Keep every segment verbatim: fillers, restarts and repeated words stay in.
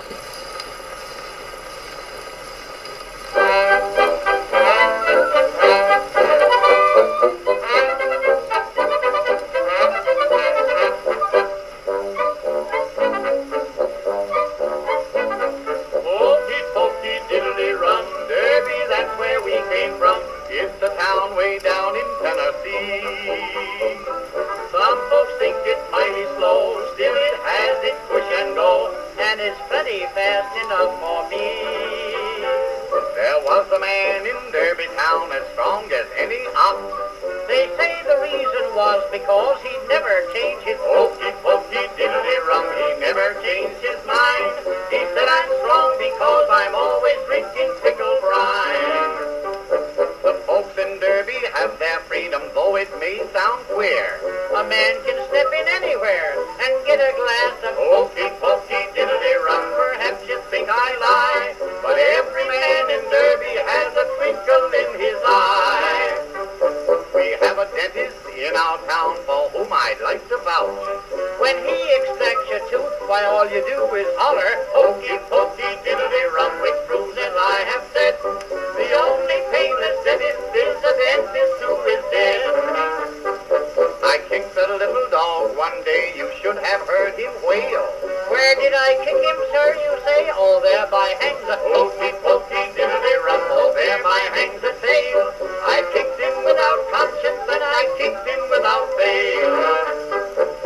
It's the town way down in Tennessee. Some folks think it's mighty slow, still it has its push and go, and it's plenty fast enough for me. There was a man in Derby town as strong as any ox. They say the reason was because he'd never changed his pokey pokey diddly rum. He never changed his mind. He said, I'm strong because I'm always drinking pickle brine. The folks in Derby have their freedom, though it may sound queer. A man can step in anywhere and get a glass of pokey pokey diddly rum. Perhaps you think I lie, but every man in Derby has a twinkle in his eye. We have a dentist in our town for whom I'd like to vouch. When he extracts your tooth, why all you do is holler, pokey pokey diddly rum, which proves, as I have said, the only painless dentist is a dentist who is dead. I kicked a little dog one day, you should have heard him wail. Where did I kick him, sir, you say? Oh, thereby hangs a pokey pokey diddly rum, oh, thereby hangs a tail. I kicked him without conscience and I kicked him without bail.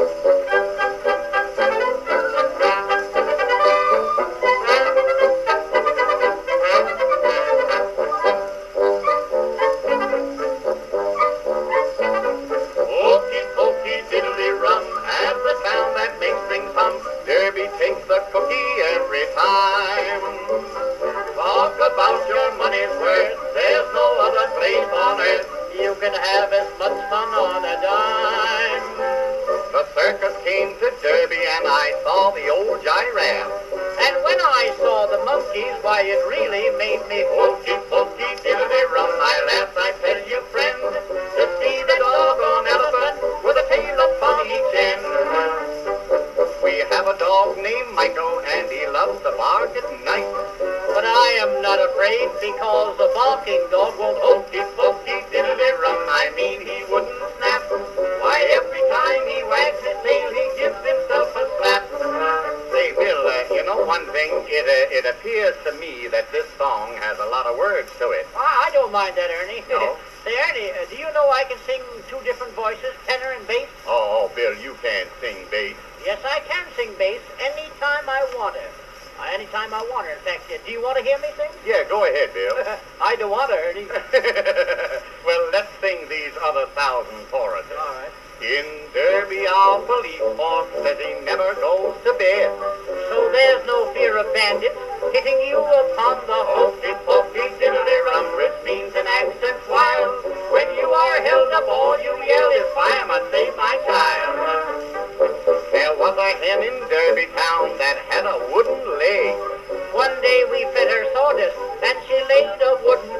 Derby takes the cookie every time. Talk about your money's worth, there's no other place on earth you can have as much fun on a dime. The circus came to Derby and I saw the old giraffe. And when I saw the monkeys, why it really made me pokey pokey diddly rum. I laughed, I tell you friend, to see the doggone elephant with a tail upon each end. We have a dog named Michael, and he loves to bark at night. But I am not afraid, because the barking dog won't hokey pokey diddly rum. I mean, he wouldn't snap. Why, every time he wags his tail, he gives himself a slap. Say, Bill, uh, you know one thing? It, uh, it appears to me that this song has a lot of words to it. I, I don't mind that, Ernie. No? Say, Ernie, uh, do you know I can sing two different voices, tenor and bass? Oh, oh, Bill, you can't sing bass. Yes, I can sing bass anytime I want to. Uh, anytime I want to. In fact, uh, do you want to hear me sing? Yeah, go ahead, Bill. I do want to, Ernie. Well, let's sing these other thousand choruses. All right. In Derby, our police force says he never goes to bed. So there's no fear of bandits hitting you upon the Hokey pokey diddly rum, which means an accent wild. When you are held up, all you yell is, fireman, save my child. There was a hen in Derby town that had a wooden leg. One day we fed her sawdust, and she laid a wooden